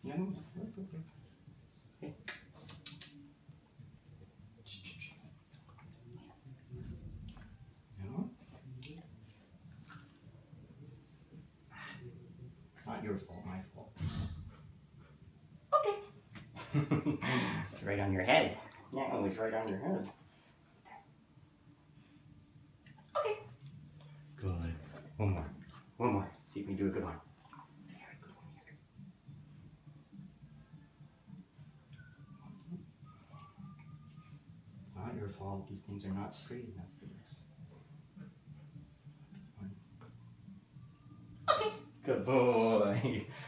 No, okay. No. It's not your fault, my fault. Okay. It's right on your head. No, it's right on your head. Okay. Good. One more. One more. See if we can do a good one. Good one here. It's not your fault. These things are not straight enough for this. Okay. Good boy.